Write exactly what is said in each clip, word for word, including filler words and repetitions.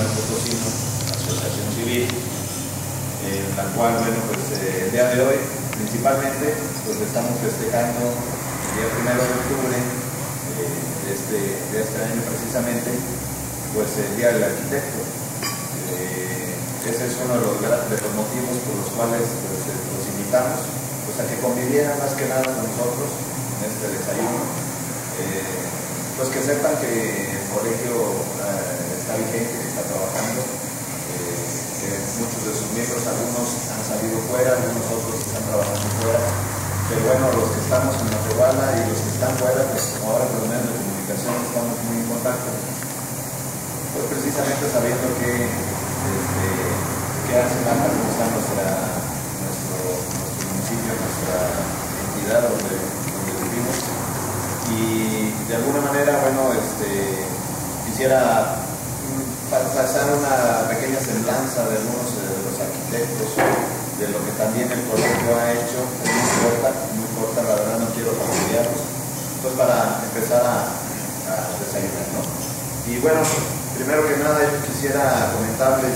Mexicano Potosino, asociación civil, en la cual, bueno, pues eh, el día de hoy, principalmente, pues estamos festejando el día primero de octubre eh, de, este, de este año precisamente, pues el Día del Arquitecto. Eh, ese es uno de los, de los motivos por los cuales pues, los invitamos pues, a que convivieran más que nada con nosotros en este desayuno. Eh, pues que sepan que el colegio eh, está vigente, que está trabajando, eh, que muchos de sus miembros, algunos han salido fuera, algunos otros están trabajando fuera, pero bueno, los que estamos en Matehuala y los que están fuera, pues como ahora por los medios de comunicación estamos muy en contacto, pues precisamente sabiendo que, este, que hace la cómo está nuestra, nuestro, nuestro municipio, nuestra entidad donde, donde vivimos. Y de alguna manera, bueno, este, quisiera pasar una pequeña semblanza de algunos de los arquitectos, de lo que también el colegio ha hecho, es muy corta, muy corta, la verdad no quiero fastidiarlos, pues para empezar a, a desayunar, ¿no? Y bueno, primero que nada yo quisiera comentarles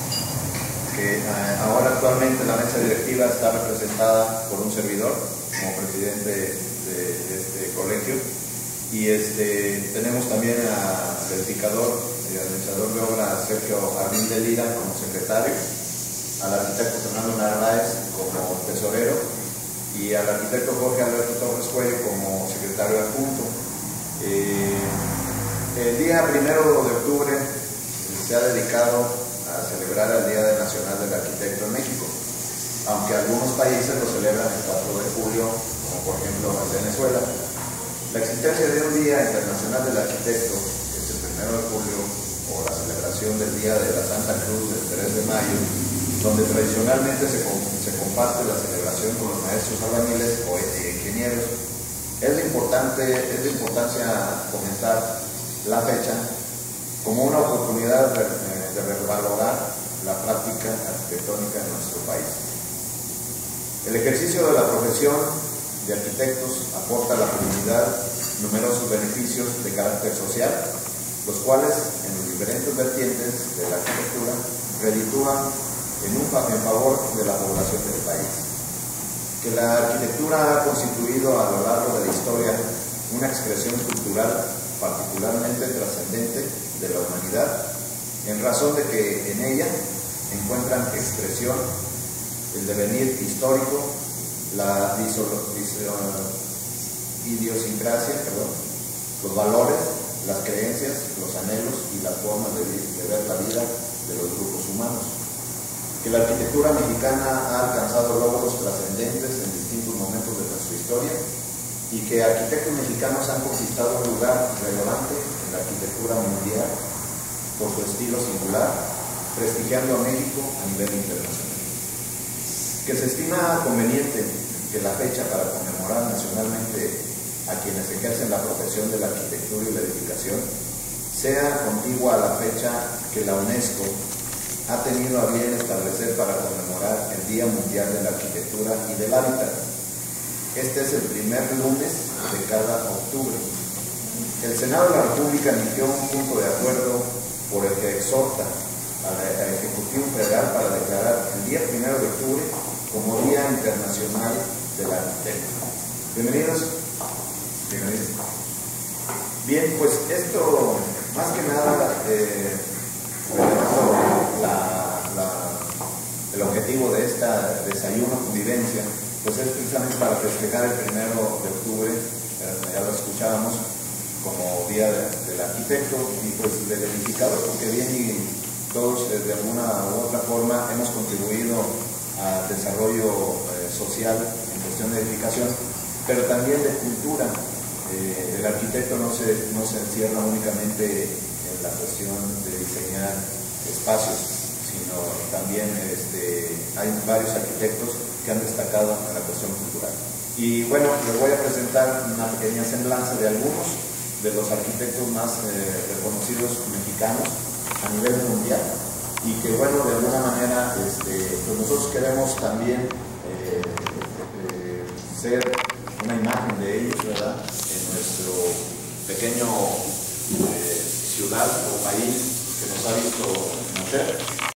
que eh, ahora actualmente la mesa directiva está representada por un servidor como presidente de, de este colegio, y este, tenemos también al verificador y administrador de obra Sergio Jardín de Lira como secretario, al arquitecto Fernando Narváez como tesorero y al arquitecto Jorge Alberto Torres Cuello como secretario adjunto. Eh, el día primero de octubre se ha dedicado a celebrar el Día Nacional del Arquitecto en México, aunque algunos países lo celebran el cuatro de julio, como por ejemplo en Venezuela. La existencia de un Día Internacional del Arquitecto, que es el primero de julio, o la celebración del Día de la Santa Cruz del tres de mayo, donde tradicionalmente se, se comparte la celebración con los maestros albañiles o ingenieros, es de, importante, es de importancia comentar la fecha como una oportunidad de, de revalorar la práctica arquitectónica en nuestro país. El ejercicio de la profesión de arquitectos aporta a la comunidad numerosos beneficios de carácter social, los cuales en los diferentes vertientes de la arquitectura reditúan en, un, en favor de la población del país. Que la arquitectura ha constituido a lo largo de la historia una expresión cultural particularmente trascendente de la humanidad, en razón de que en ella encuentran expresión el devenir histórico, la idiosincrasia, perdón, los valores, las creencias, los anhelos y las formas de, de ver la vida de los grupos humanos. Que la arquitectura mexicana ha alcanzado logros trascendentes en distintos momentos de nuestra historia y que arquitectos mexicanos han conquistado un lugar relevante en la arquitectura mundial por su estilo singular, prestigiando a México a nivel internacional. Que se estima conveniente que la fecha para conmemorar nacionalmente a quienes ejercen la profesión de la arquitectura y la edificación sea contigua a la fecha que la UNESCO ha tenido a bien establecer para conmemorar el Día Mundial de la Arquitectura y del Hábitat. Este es el primer lunes de cada octubre. El Senado de la República emitió un punto de acuerdo por el que exhorta al Ejecutivo Federal para declarar el día primero de octubre como Día Internacional del Arquitecto. Bienvenidos. Bienvenidos. Bien, pues esto, más que nada, eh, la, la, el objetivo de esta desayuno convivencia, pues es precisamente para festejar el primero de octubre, eh, ya lo escuchábamos, como Día de, del Arquitecto y pues del edificador, porque bien y todos eh, de alguna u otra forma hemos contribuido al desarrollo eh, social en cuestión de edificación, pero también de cultura. Eh, el arquitecto no se, no se encierra únicamente en la cuestión de diseñar espacios, sino también este, hay varios arquitectos que han destacado en la cuestión cultural. Y bueno, les voy a presentar una pequeña semblanza de algunos de los arquitectos más eh, reconocidos mexicanos a nivel mundial, y que bueno, de alguna manera este, pues nosotros queremos también eh, eh, ser una imagen de ellos, ¿verdad?, en nuestro pequeño eh, ciudad o país, que nos ha visto nacer.